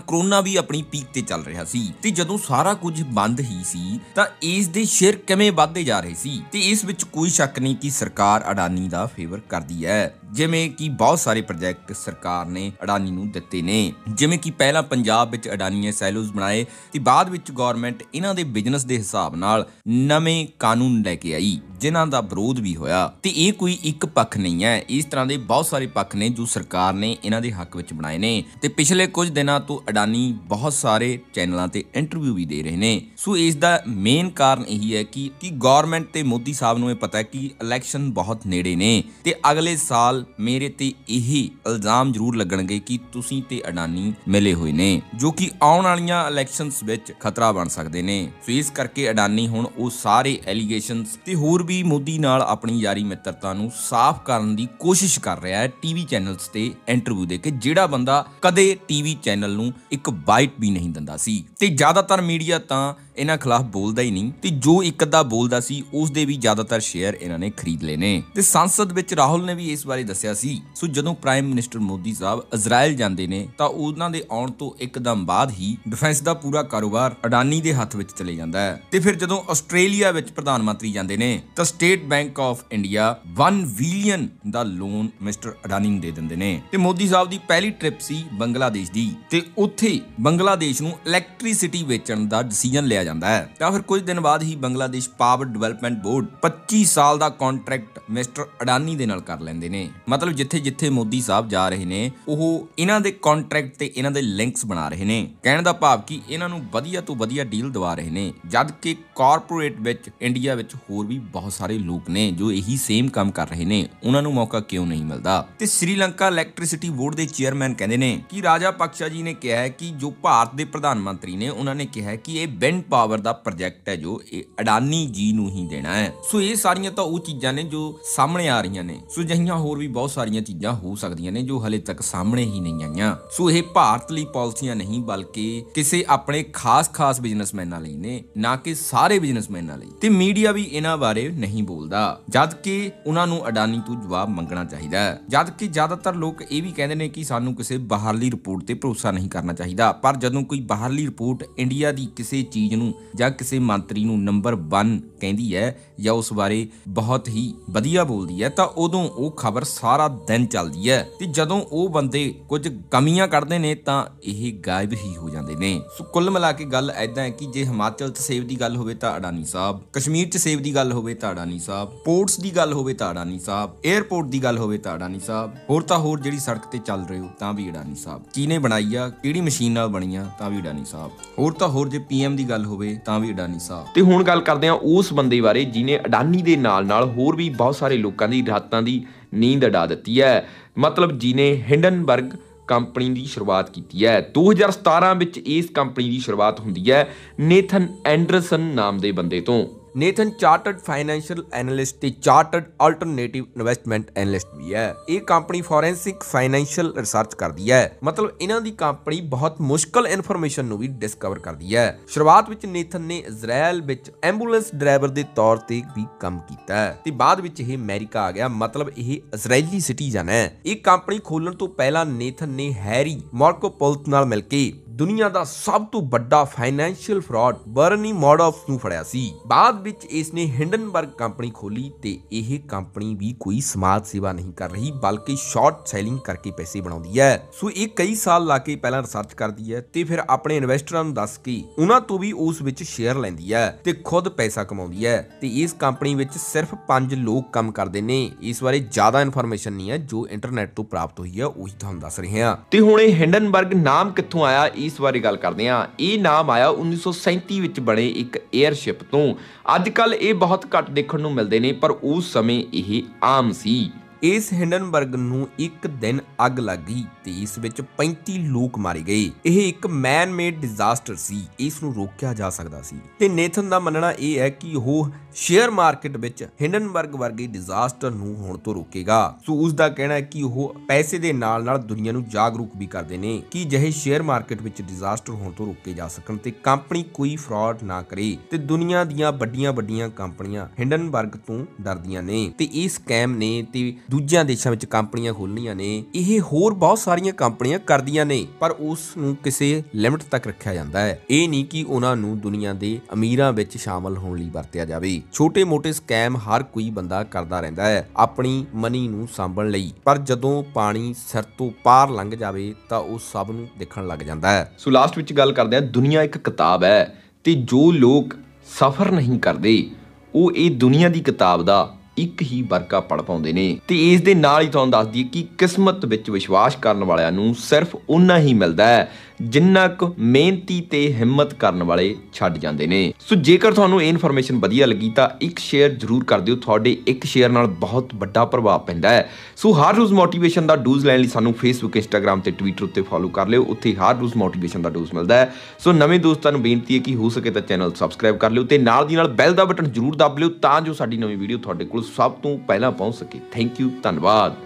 ਕਰੋਨਾ ਵੀ ਆਪਣੀ ਪੀਕ ਤੇ ਚੱਲ ਰਿਹਾ ਸੀ ਤੇ ਜਦੋਂ ਸਾਰਾ ਕੁਝ ਬੰਦ ਹੀ ਸੀ ਤਾਂ ਇਸ ਦੇ ਸ਼ੇਅਰ ਕਿਵੇਂ ਵੱਧਦੇ ਜਾ ਰਹੇ ਸੀ ਤੇ ਇਸ ਵਿੱਚ ਕੋਈ ਸ਼ੱਕ ਨਹੀਂ ਕਿ ਸਰਕਾਰ ਅਡਾਨੀ ਦਾ ਫੇਵਰ ਕਰਦੀ ਹੈ। ਜਿਵੇਂ ਕਿ ਬਹੁਤ ਸਾਰੇ ਪ੍ਰੋਜੈਕਟ ਸਰਕਾਰ ਨੇ ਅਡਾਨੀ ਨੂੰ ਦਿੱਤੇ ਨੇ, ਜਿਵੇਂ ਕਿ ਪਹਿਲਾਂ ਪੰਜਾਬ ਵਿੱਚ ਅਡਾਨੀ ਨੇ ਸੈਲੋਜ਼ ਬਣਾਏ ਤੇ ਬਾਅਦ ਵਿੱਚ ਗਵਰਨਮੈਂਟ ਇਹਨਾਂ ਦੇ ਬਿਜ਼ਨਸ ਦੇ ਹਿਸਾਬ ਨਾਲ ਨਵੇਂ ਕਾਨੂੰਨ ਲੈ ਕੇ ਆਈ ਜਿਨ੍ਹਾਂ ਦਾ ਵਿਰੋਧ ਵੀ ਹੋਇਆ ਤੇ ਇਹ ਕੋਈ ਇੱਕ ਪੱਖ ਨਹੀਂ ਹੈ। ਇਸ ਤਰ੍ਹਾਂ ਦੇ ਬਹੁਤ ਸਾਰੇ ਪੱਖ ਨੇ ਜੋ ਸਰਕਾਰ ਨੇ ਇਹਨਾਂ ਦੇ ਹੱਕ ਵਿੱਚ ਬਣਾਏ ਨੇ ਤੇ ਪਿਛਲੇ ਕੁਝ ਦਿਨਾਂ ਤੋਂ ਅਡਾਨੀ ਬਹੁਤ ਸਾਰੇ ਚੈਨਲਾਂ ਤੇ ਇੰਟਰਵਿਊ ਵੀ ਦੇ ਰਹੇ ਨੇ। ਸੋ ਇਸ ਦਾ ਮੇਨ ਕਾਰਨ ਇਹੀ ਹੈ ਕਿ ਕਿ ਗਵਰਨਮੈਂਟ ਤੇ ਮੋਦੀ ਸਾਹਿਬ ਨੂੰ ਇਹ ਪਤਾ ਹੈ ਕਿ ਇਲੈਕਸ਼ਨ ਬਹੁਤ ਨੇੜੇ ਨੇ ਤੇ ਅਗਲੇ ਸਾਲ ਮੇਰੇ ਤੇ ਇਹ ਇਲਜ਼ਾਮ ਜ਼ਰੂਰ ਲੱਗਣਗੇ ਕਿ ਤੁਸੀਂ ਤੇ ਅਡਾਨੀ ਮਿਲੇ ਹੋਏ ਨੇ, ਜੋ ਕਿ ਆਉਣ ਵਾਲੀਆਂ ਇਲੈਕਸ਼ਨਸ ਵਿੱਚ ਖਤਰਾ ਬਣ ਸਕਦੇ ਨੇ। ਸੋ ਇਸ ਕਰਕੇ ਅਡਾਨੀ ਹੁਣ ਉਹ ਸਾਰੇ ਐਲੀਗੇਸ਼ਨਸ ਤੇ ਹੋਰ ਵੀ ਮੋਦੀ ਨਾਲ ਆਪਣੀ ਯਾਰੀ ਮਿੱਤਰਤਾ ਨੂੰ ਸਾਫ਼ ਕਰਨ ਦੀ ਕੋਸ਼ਿਸ਼ ਕਰ ਰਿਹਾ ਹੈ ਟੀਵੀ ਚੈਨਲਸ ਤੇ ਇੰਟਰਵਿਊ ਦੇ ਕੇ, ਜਿਹੜਾ ਬੰਦਾ ਕਦੇ ਟੀਵੀ ਚੈਨਲ ਨੂੰ ਇੱਕ ਬਾਈਟ ਵੀ ਨਹੀਂ ਦਿੰਦਾ ਸੀ ਤੇ ਜ਼ਿਆਦਾਤਰ ਮੀਡੀਆ ਤਾਂ ਇਹਨਾਂ ਖਿਲਾਫ ਬੋਲਦਾ ਹੀ ਨਹੀਂ ਤੇ ਜੋ ਇੱਕ ਅੱਧਾ ਬੋਲਦਾ ਸੀ ਉਸ ਦੇ ਵੀ ਜ਼ਿਆਦਾਤਰ ਸ਼ੇਅਰ ਇਹਨਾਂ ਨੇ ਖਰੀਦ ਲਏ ਨੇ। ਤੇ ਸੰਸਦ ਵਿੱਚ ਰਾਹੁਲ ਨੇ ਵੀ ਇਸ ਬਾਰੇ ਦੱਸਿਆ ਸੀ। ਸੋ ਜਦੋਂ ਪ੍ਰਾਈਮ ਮਿਨਿਸਟਰ ਮੋਦੀ ਸਾਹਿਬ ਇਜ਼ਰਾਈਲ ਜਾਂਦੇ ਨੇ ਤਾਂ ਉਹਨਾਂ ਦੇ ਆਉਣ ਤੋਂ ਇੱਕਦਮ ਬਾਅਦ ਹੀ ਡਿਫੈਂਸ ਦਾ ਪੂਰਾ ਕਾਰੋਬਾਰ ਅਡਾਨੀ ਦੇ ਹੱਥ ਵਿੱਚ ਚਲੇ ਜਾਂਦਾ ਹੈ ਤੇ ਫਿਰ ਜਦੋਂ ਆਸਟ੍ਰੇਲੀਆ ਵਿੱਚ ਪ੍ਰਧਾਨ ਮੰਤਰੀ ਜਾਂਦੇ ਨੇ ਤਾਂ ਸਟੇਟ ਬੈਂਕ ਆਫ ਇੰਡੀਆ ਇੱਕ ਬਿਲੀਅਨ ਦਾ ਲੋਨ ਮਿਸਟਰ ਅਡਾਨੀ ਨੂੰ ਦੇ ਦਿੰਦੇ ਨੇ ਤੇ ਮੋਦੀ ਸਾਹਿਬ ਦੀ ਪਹਿਲੀ ਟ੍ਰਿਪ ਸੀ ਬੰਗਲਾਦੇਸ਼ ਦੀ ਤੇ ਉੱਥੇ ਬੰਗਲਾਦੇਸ਼ ਨੂੰ ਇਲੈਕਟ੍ਰਿਸਿਟੀ ਵੇਚਣ ਦਾ ਡਿਸੀਜਨ ਲਿਆ ਜਾਂਦਾ ਹੈ। ਤਾਂ ਫਿਰ ਕੁਝ ਦਿਨ ਬਾਅਦ ਹੀ ਬੰਗਲਾਦੇਸ਼ ਪਾਵਰ ਡਿਵੈਲਪਮੈਂਟ ਬੋਰਡ ਪੱਚੀ ਸਾਲ ਦਾ ਕੰਟਰੈਕਟ ਮਿਸਟਰ ਅਡਾਨੀ ਦੇ ਨਾਲ ਕਰ ਲੈਂਦੇ ਨੇ। ਮਤਲਬ ਜਿੱਥੇ ਜਿੱਥੇ ਮੋਦੀ ਸਾਹਿਬ ਜਾ ਰਹੇ ਨੇ ਉਹ ਇਹਨਾਂ ਦੇ ਕੰਟਰੈਕਟ ਤੇ ਇਹਨਾਂ ਦੇ ਲਿੰਕਸ ਬਣਾ ਰਹੇ ਨੇ। ਕਹਿਣ ਦਾ ਭਾਵ ਕਿ ਇਹਨਾਂ ਨੂੰ ਵਧੀਆ ਤੋਂ ਵਧੀਆ ਡੀਲ ਦਵਾ ਰਹੇ ਨੇ, ਜਦ ਕਿ ਕਾਰਪੋਰੇਟ ਵਿੱਚ ਇੰਡੀਆ ਵਿੱਚ ਹੋਰ ਵੀ ਬਹੁਤ ਸਾਰੇ ਲੋਕ ਨੇ ਜੋ ਇਹੀ ਸੇਮ ਕੰਮ ਕਰ ਰਹੇ ਨੇ, ਉਹਨਾਂ ਨੂੰ ਮੌਕਾ ਕਿਉਂ ਨਹੀਂ ਮਿਲਦਾ। ਤੇ ਸ੍ਰੀਲੰਕਾ ਇਲੈਕਟ੍ਰਿਸਿਟੀ ਬੋਰਡ ਦੇ ਚੇਅਰਮੈਨ ਕਹਿੰਦੇ ਨੇ ਕਿ ਰਾਜਾ ਪਕਸ਼ਾ ਜੀ ਨੇ ਕਿਹਾ ਹੈ ਕਿ ਜੋ ਭਾਰਤ ਦੇ ਪ੍ਰਧਾਨ ਮੰਤਰੀ ਨੇ ਉਹਨਾਂ ਨੇ ਕਿਹਾ ਕਿ ਇਹ ਵਿੰਡ ਪਾਵਰ ਦਾ ਪ੍ਰੋਜੈਕਟ ਹੈ ਜੋ ਇਹ ਅਡਾਨੀ ਜੀ ਨੂੰ ਹੀ ਦੇਣਾ ਹੈ। ਸੋ ਇਹ ਸਾਰੀਆਂ ਤਾਂ ਉਹ ਚੀਜ਼ਾਂ ਨੇ ਜੋ ਸਾਹਮਣੇ ਆ ਰਹੀਆਂ ਨੇ। ਸੋ ਅਜਿਹੀਆਂ ਹੋਰ ਵੀ ਬਹੁਤ ਸਾਰੀਆਂ ਚੀਜ਼ਾਂ ਹੋ ਸਕਦੀਆਂ ਨੇ ਜੋ ਹਲੇ ਤੱਕ ਸਾਹਮਣੇ ਹੀ ਨਹੀਂ ਆਈਆਂ। ਸੋ ਇਹ ਭਾਰਤ ਲਈ ਪਾਲਿਸੀਆਂ ਨਹੀਂ ਬਲਕਿ ਕਿਸੇ ਆਪਣੇ ਖਾਸ-ਖਾਸ ਬਿਜ਼ਨਸਮੈਨਾਂ ਲਈ ਨੇ, ਨਾ ਕਿ ਸਾਰੇ ਬਿਜ਼ਨਸਮੈਨਾਂ ਲਈ। ਤੇ ਮੀਡੀਆ ਵੀ ਇਹਨਾਂ ਬਾਰੇ ਨਹੀਂ ਬੋਲਦਾ, ਜਦ ਕਿ ਉਹਨਾਂ ਨੂੰ ਅਡਾਨੀ ਤੋਂ ਜਵਾਬ ਮੰਗਣਾ ਚਾਹੀਦਾ ਹੈ। ਜਦ ਕਿ ਜ਼ਿਆਦਾਤਰ ਲੋਕ ਇਹ ਵੀ ਕਹਿੰਦੇ ਨੇ ਕਿ ਸਾਨੂੰ ਕਿਸੇ ਬਾਹਰਲੀ ਰਿਪੋਰਟ ਤੇ ਭਰੋਸਾ ਨਹੀਂ ਕਰਨਾ ਚਾਹੀਦਾ, ਪਰ ਜਦੋਂ ਕੋਈ ਬਾਹਰਲੀ ਰਿਪੋਰਟ ਇੰਡੀਆ ਦੀ ਕਿਸੇ ਚੀਜ਼ ਨੂੰ ਜਾਂ ਕਿਸੇ ਮੰਤਰੀ ਨੂੰ ਨੰਬਰ ਇੱਕ ਕਹਿੰਦੀ ਹੈ ਜਾਂ ਉਸ ਬਾਰੇ ਬਹੁਤ ਹੀ ਵਧੀਆ ਬੋਲਦੀ ਹੈ ਤਾਂ ਉਦੋਂ ਉਹ ਖਬਰ ਸਾਰਾ ਦਿਨ ਚੱਲਦੀ ਹੈ ਤੇ ਜਦੋਂ ਉਹ ਬੰਦੇ ਕੁਝ ਕਮੀਆਂ ਕੱਢਦੇ ਨੇ ਤਾਂ ਇਹ ਗਾਇਬ ਹੀ ਹੋ ਜਾਂਦੇ ਨੇ। ਸੋ ਕੁੱਲ ਮਿਲਾ ਕੇ ਗੱਲ ਐਦਾਂ ਹੈ ਕਿ ਜੇ ਹਿਮਾਚਲ 'ਚ ਸੇਵ ਦੀ ਗੱਲ ਹੋਵੇ ਤਾਂ ਅਡਾਨੀ ਸਾਹਿਬ, ਕਸ਼ਮੀਰ 'ਚ ਸੇਵ ਦੀ ਗੱਲ ਹੋਵੇ ਤਾਂ ਅਡਾਨੀ ਸਾਹਿਬ, ਪੋਰਟਸ ਦੀ ਗੱਲ ਹੋਵੇ ਤਾਂ ਅਡਾਨੀ ਸਾਹਿਬ, 에ਅਰਪੋਰਟ ਦੀ ਗੱਲ ਹੋਵੇ ਤਾਂ ਅਡਾਨੀ ਸਾਹਿਬ, ਹੋਰ ਤਾਂ ਹੋਰ ਜਿਹੜੀ ਸੜਕ ਤੇ ਚੱਲ ਰਹੇ ਹੋ ਤਾਂ ਵੀ ਅਡਾਨੀ ਸਾਹਿਬ, ਕਿਹਨੇ ਬਣਾਈ ਆ ਕਿਹੜੀ ਮਸ਼ੀਨ ਨਾਲ ਬਣੀ ਆ ਤਾਂ ਵੀ ਅਡਾਨੀ ਸਾਹਿਬ, ਹੋਰ ਤਾਂ ਹੋਰ ਜੇ ਪੀਐਮ ਦੀ ਗੱਲ ਹੋਵੇ ਤਾਂ ਵੀ ਅਡਾਨੀ ਸਾਹਿਬ। ਤੇ ਹੁਣ ਗੱਲ ਕਰਦੇ ਹਾਂ ਉਸ ਬੰਦੇ ਬਾਰੇ ਜਿਹਨੇ ਅਡਾਨੀ ਦੇ ਨਾਲ ਨਾਲ ਹੋਰ ਵੀ ਬਹੁਤ ਸਾਰੇ ਲੋਕਾਂ ਦੀ ਰਾਤਾਂ ਦੀ ਨੀਂਦ ਉਡਾ ਦਿੱਤੀ ਹੈ। ਮਤਲਬ ਜਿਹਨੇ ਹਿੰਡਨਬਰਗ ਕੰਪਨੀ ਦੀ ਸ਼ੁਰੂਆਤ ਕੀਤੀ ਹੈ। ਦੋ ਹਜ਼ਾਰ ਸਤਾਰਾਂ ਵਿੱਚ ਇਸ ਕੰਪਨੀ ਦੀ ਸ਼ੁਰੂਆਤ ਹੁੰਦੀ ਹੈ ਨੇਥਨ ਐਂਡਰਸਨ ਨਾਮ ਦੇ ਬੰਦੇ ਤੋਂ। ਨੇਥਨ ਚਾਰਟਰਡ ਫਾਈਨੈਂਸ਼ੀਅਲ ਐਨਾਲਿਸਟ ਤੇ ਚਾਰਟਰਡ ਆਲਟਰਨੇਟਿਵ ਇਨਵੈਸਟਮੈਂਟ ਐਨਾਲਿਸਟ ਵੀ ਹੈ। ਇਹ ਕੰਪਨੀ ਫੋਰੈਂਸਿਕ ਫਾਈਨੈਂਸ਼ੀਅਲ ਰਿਸਰਚ ਕਰਦੀ ਹੈ। ਮਤਲਬ ਇਹਨਾਂ ਦੀ ਕੰਪਨੀ ਬਹੁਤ ਮੁਸ਼ਕਲ ਇਨਫੋਰਮੇਸ਼ਨ ਨੂੰ ਵੀ ਡਿਸਕਵਰ ਕਰਦੀ ਹੈ। ਸ਼ੁਰੂਆਤ ਵਿੱਚ ਨੇਥਨ ਨੇ ਇਜ਼ਰਾਈਲ ਵਿੱਚ ਐਂਬੂਲੈਂਸ ਡਰਾਈਵਰ ਦੇ ਤੌਰ ਤੇ ਵੀ ਕੰਮ ਕੀਤਾ ਹੈ ਤੇ ਬਾਅਦ ਵਿੱਚ ਇਹ ਅਮਰੀਕਾ ਆ ਗਿਆ। ਮਤਲਬ ਇਹ ਇਜ਼ਰਾਈਲੀ ਸਿਟੀਜ਼ਨ ਹੈ। ਇਹ ਕੰਪਨੀ ਖੋਲਣ ਤੋਂ ਪਹਿਲਾਂ ਨੇਥਨ ਨੇ ਹੈਰੀ ਮਾਰਕੋਪੋਲਸ ਨਾਲ ਮਿਲ ਕੇ ਦੁਨੀਆ ਦਾ ਸਭ ਤੋਂ ਵੱਡਾ ਫਾਈਨੈਂਸ਼ੀਅਲ ਫਰਾਡ ਬਰਨੀ ਮੈਡੋਫ ਨੂੰ ਫੜਿਆ ਸੀ। ਬਾਅਦ ਵਿੱਚ ਇਸ ਨੇ ਹਿੰਡਨਬਰਗ ਕੰਪਨੀ ਖੋਲੀ ਤੇ ਇਹ ਕੰਪਨੀ ਵੀ ਕੋਈ ਸਮਾਜ ਸੇਵਾ ਨਹੀਂ ਕਰ ਰਹੀ ਬਲਕਿ ਸ਼ਾਰਟ ਸੈਲਿੰਗ ਕਰਕੇ ਪੈਸੇ ਬਣਾਉਂਦੀ ਹੈ। ਸੋ ਇਹ ਕਈ ਸਾਲ ਲਾ ਕੇ ਪਹਿਲਾਂ ਰਿਸਰਚ ਕਰਦੀ ਹੈ ਤੇ ਫਿਰ ਆਪਣੇ ਇਨਵੈਸਟਰਾਂ ਨੂੰ ਦੱਸ ਕੇ ਉਹਨਾਂ ਤੋਂ ਵੀ ਉਸ ਵਿੱਚ ਸ਼ੇਅਰ ਲੈਂਦੀ ਹੈ ਤੇ ਖੁਦ ਪੈਸਾ ਕਮਾਉਂਦੀ ਹੈ। ਤੇ ਇਸ ਕੰਪਨੀ ਵਿੱਚ ਸਿਰਫ ਪੰਜ ਲੋਕ ਕੰਮ ਕਰਦੇ ਨੇ। ਇਸ ਬਾਰੇ ਜ਼ਿਆਦਾ ਇਨਫੋਰਮੇਸ਼ਨ ਨਹੀਂ ਹੈ, ਜੋ ਇੰਟਰਨੈਟ ਤੋਂ ਪ੍ਰਾਪਤ ਹੋਈ ਹੈ ਉਹੀ ਤੁਹਾਨੂੰ ਦੱਸ ਰਹੇ ਹਾਂ। ਤੇ ਹੁਣ ਇਹ ਹਿੰਡਨਬਰਗ ਨਾਮ ਕਿੱਥੋਂ ਆਇਆ ਇਸ ਬਾਰੇ ਗੱਲ ਕਰਦੇ ਹਾਂ। ਇਹ ਨਾਮ ਆਇਆ ਉੱਨੀ ਸੌ ਸੈਂਤੀ ਵਿੱਚ ਬਣੇ ਇੱਕ 에ਅਰਸ਼ਿਪ ਤੋਂ। ਅੱਜ ਕੱਲ ਇਹ ਬਹੁਤ ਘੱਟ ਦੇਖਣ ਨੂੰ ਮਿਲਦੇ ਨੇ ਪਰ ਉਸ ਸਮੇਂ ਇਹ ਆਮ ਸੀ। ਇਸ ਹਿੰਡਨਬਰਗ ਨੂੰ ਇੱਕ ਦਿਨ ਅੱਗ ਲੱਗ ਗਈ ਤੇ ਇਸ ਵਿੱਚ ਪੈਂਤੀ ਲੋਕ ਮਾਰੇ ਗਏ। ਇਹ ਇੱਕ ਮੈਨ ਮੇਡ ਡਿਜ਼ਾਸਟਰ ਸੀ, ਇਸ ਨੂੰ ਰੋਕਿਆ ਜਾ ਸਕਦਾ ਸੀ। ਤੇ ਨੇਥਨ ਦਾ ਮੰਨਣਾ ਇਹ ਹੈ ਕਿ ਉਹ ਸ਼ੇਅਰ ਮਾਰਕੀਟ ਵਿੱਚ ਹਿੰਡਨਬਰਗ ਵਰਗੇ ਡਿਜ਼ਾਸਟਰ ਨੂੰ ਹੋਣ ਤੋਂ ਰੋਕੇਗਾ। ਸੋ ਉਸ ਦਾ ਕਹਿਣਾ ਹੈ ਕਿ ਉਹ ਪੈਸੇ ਦੇ ਨਾਲ ਨਾਲ ਦੁਨੀਆ ਨੂੰ ਜਾਗਰੂਕ ਵੀ ਕਰਦੇ ਨੇ ਕਿ ਜਿਹੇ ਸ਼ੇਅਰ ਮਾਰਕੀਟ ਵਿੱਚ ਡਿਜ਼ਾਸਟਰ ਹੋਣ ਤੋਂ ਰੋਕੇ ਜਾ ਸਕਣ ਤੇ ਕੰਪਨੀ ਕੋਈ ਫਰਾਡ ਨਾ ਕਰੇ। ਤੇ ਦੁਨੀਆ ਦੀਆਂ ਵੱਡੀਆਂ ਵੱਡੀਆਂ ਕੰਪਨੀਆਂ ਹਿੰਡਨਬਰਗ ਤੋਂ ਡਰਦੀਆਂ ਨੇ ਤੇ ਇਹ ਸਕੈਮ ਨੇ ਤੇ ਦੂਜਿਆਂ ਦੇਸ਼ਾਂ ਵਿੱਚ ਕੰਪਨੀਆਂ ਖੋਲ੍ਹਣੀਆਂ ਨੇ, ਇਹ ਹੋਰ ਬਹੁਤ ਸਾਰੀਆਂ ਕੰਪਨੀਆਂ ਕਰਦੀਆਂ ਨੇ, ਪਰ ਉਸ ਨੂੰ ਕਿਸੇ ਲਿਮਟ ਤੱਕ ਰੱਖਿਆ ਜਾਂਦਾ ਹੈ। ਇਹ ਨਹੀਂ ਕਿ ਉਹਨਾਂ ਨੂੰ ਦੁਨੀਆ ਦੇ ਅਮੀਰਾਂ ਵਿੱਚ ਸ਼ਾਮਲ ਹੋਣ ਲਈ ਵਰਤਿਆ ਜਾਵੇ। ਛੋਟੇ ਮੋਟੇ ਸਕੈਮ ਹਰ ਕੋਈ ਬੰਦਾ ਕਰਦਾ ਰਹਿੰਦਾ ਹੈ ਆਪਣੀ ਮਨੀ ਨੂੰ ਸਾਂਭਣ ਲਈ, ਪਰ ਜਦੋਂ ਪਾਣੀ ਸਿਰ ਤੋਂ ਪਾਰ ਲੰਘ ਜਾਵੇ ਤਾਂ ਉਹ ਸਭ ਨੂੰ ਦਿਖਣ ਲੱਗ ਜਾਂਦਾ ਹੈ। ਸੋ ਲਾਸਟ ਵਿੱਚ ਗੱਲ ਕਰਦੇ ਹਾਂ, ਦੁਨੀਆ ਇੱਕ ਕਿਤਾਬ ਹੈ ਤੇ ਜੋ ਲੋਕ ਸਫ਼ਰ ਨਹੀਂ ਕਰਦੇ ਉਹ ਇਹ ਦੁਨੀਆ ਦੀ ਕਿਤਾਬ ਦਾ ਇੱਕ ਹੀ ਵਰਕਾ ਪੜ ਪਾਉਂਦੇ ਨੇ। ਤੇ ਇਸ ਦੇ ਨਾਲ ਹੀ ਤੁਹਾਨੂੰ ਦੱਸ ਦਈਏ ਕਿ ਕਿਸਮਤ ਵਿੱਚ ਵਿਸ਼ਵਾਸ ਕਰਨ ਵਾਲਿਆਂ ਨੂੰ ਸਿਰਫ ਉਨਾ ਹੀ ਮਿਲਦਾ ਹੈ ਜਿੰਨਾ ਕੁ ਮਿਹਨਤੀ ਤੇ ਹਿੰਮਤ ਕਰਨ ਵਾਲੇ ਛੱਡ ਜਾਂਦੇ ਨੇ। ਸੋ ਜੇਕਰ ਤੁਹਾਨੂੰ ਇਹ ਇਨਫੋਰਮੇਸ਼ਨ ਵਧੀਆ ਲੱਗੀ ਤਾਂ ਇੱਕ ਸ਼ੇਅਰ ਜ਼ਰੂਰ ਕਰ ਦਿਓ, ਤੁਹਾਡੇ ਇੱਕ ਸ਼ੇਅਰ ਨਾਲ ਬਹੁਤ ਵੱਡਾ ਪ੍ਰਭਾਵ ਪੈਂਦਾ ਹੈ। ਸੋ ਹਰ ਰੋਜ਼ ਮੋਟੀਵੇਸ਼ਨ ਦਾ ਡੋਜ਼ ਲੈਣ ਲਈ ਸਾਨੂੰ ਫੇਸਬੁੱਕ, ਇੰਸਟਾਗ੍ਰਾਮ ਤੇ ਟਵਿੱਟਰ ਉੱਤੇ ਫੋਲੋ ਕਰ ਲਿਓ, ਉੱਥੇ ਹਰ ਰੋਜ਼ ਮੋਟੀਵੇਸ਼ਨ ਦਾ ਡੋਜ਼ ਮਿਲਦਾ ਹੈ। ਸੋ ਨਵੇਂ ਦੋਸਤਾਂ ਨੂੰ ਬੇਨਤੀ ਹੈ ਕਿ ਹੋ ਸਕੇ ਤਾਂ ਚੈਨਲ ਸਬਸਕ੍ਰਾਈਬ ਕਰ ਲਿਓ ਤੇ ਨਾਲ ਦੀ ਨਾਲ ਬੈਲ ਦਾ ਬਟਨ ਜ਼ਰੂਰ ਦਬ ਲਿਓ ਤਾਂ ਜੋ ਸਾਡੀ ਨਵੀਂ ਵੀਡੀਓ ਤੁਹਾਡੇ ਕੋਲ ਸਭ ਤੋਂ ਪਹਿਲਾਂ ਪਹੁੰਚ ਸਕੇ। ਥੈਂਕ ਯੂ, ਧੰਨਵਾਦ।